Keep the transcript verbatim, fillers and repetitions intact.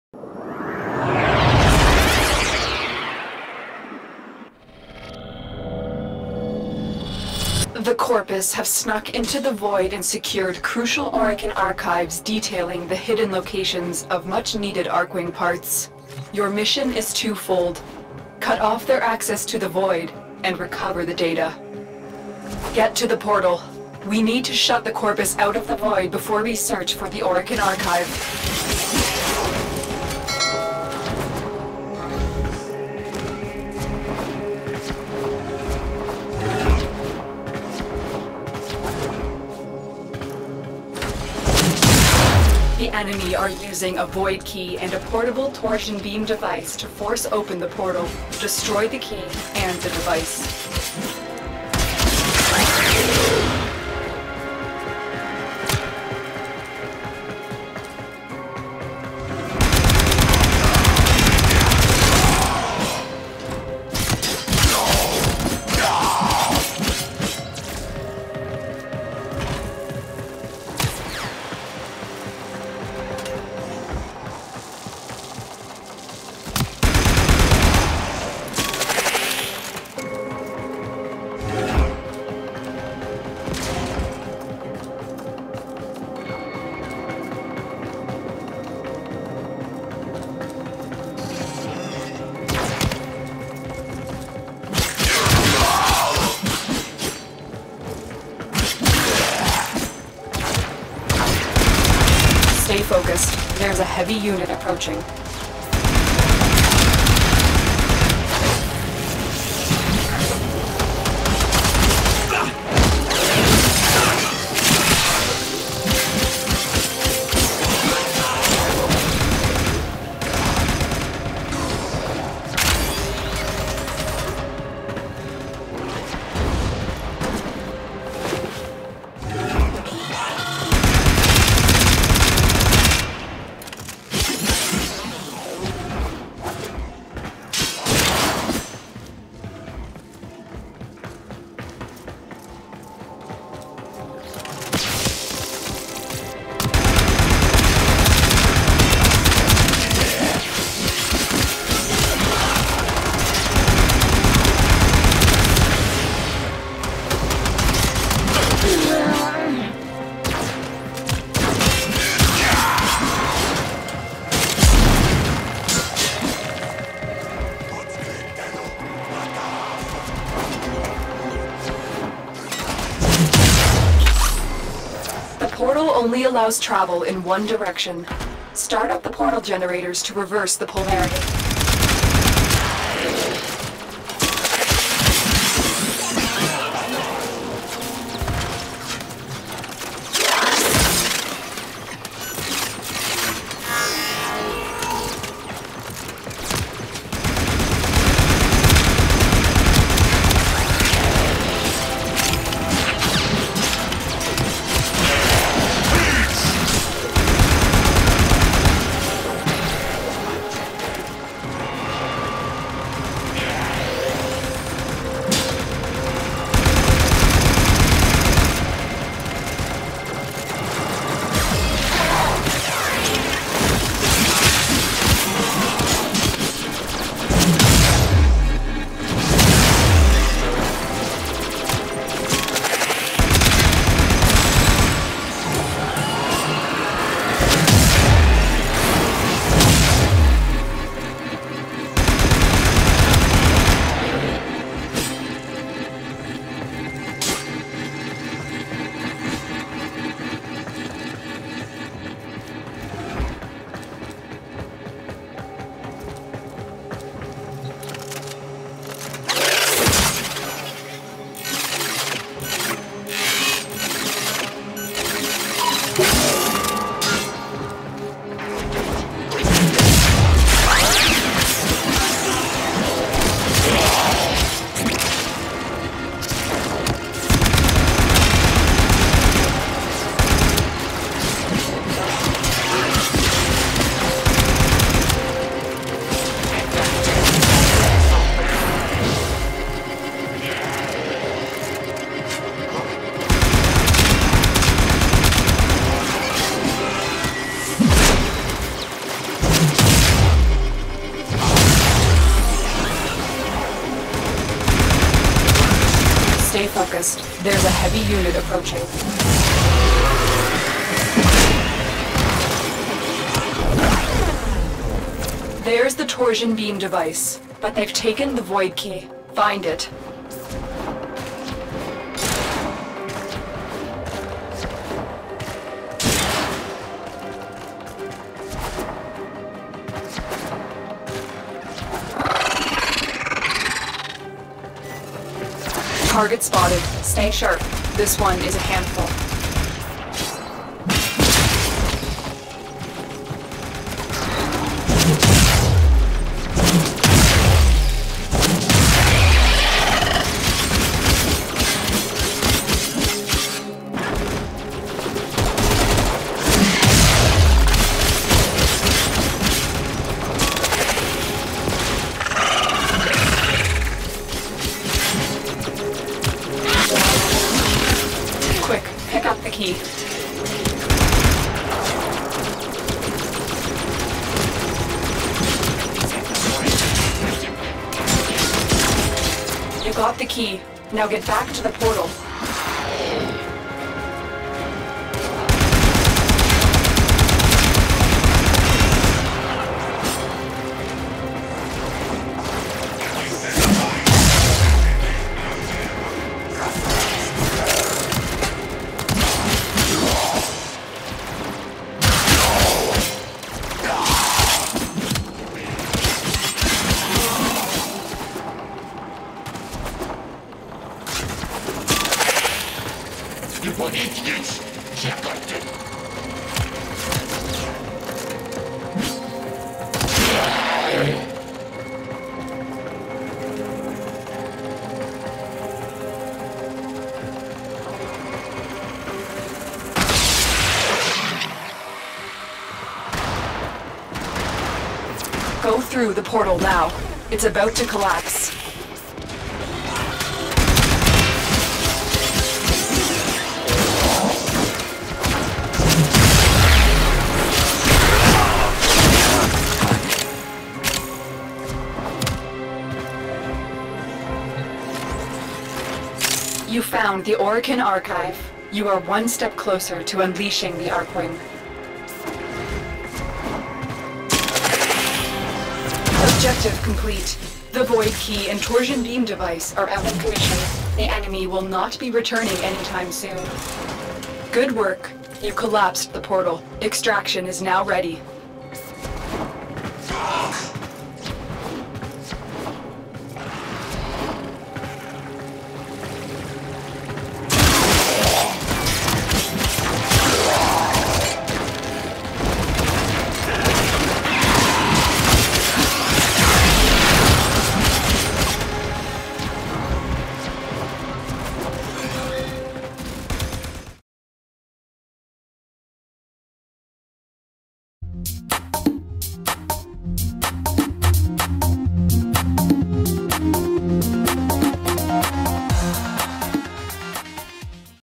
The Corpus have snuck into the Void and secured crucial Orokin archives detailing the hidden locations of much-needed Arkwing parts. Your mission is twofold. Cut off their access to the Void and recover the data. Get to the portal. We need to shut the Corpus out of the Void before we search for the Orokin archive. The enemy are using a Void Key and a portable torsion beam device to force open the portal, destroy the key and the device. Stay focused. There's a heavy unit approaching. The portal only allows travel in one direction. Start up the portal generators to reverse the polarity. focused. There's a heavy unit approaching. There's the torsion beam device, but they've taken the void key. Find it. Target spotted. Stay sharp. This one is a handful. Quick, pick up the key. You got the key. Now get back to the portal. Go through the portal now. It's about to collapse. You found the Orokin Archive. You are one step closer to unleashing the Arkwing. Objective complete. The Void Key and Torsion Beam device are out of commission. The enemy will not be returning anytime soon. Good work. You collapsed the portal. Extraction is now ready.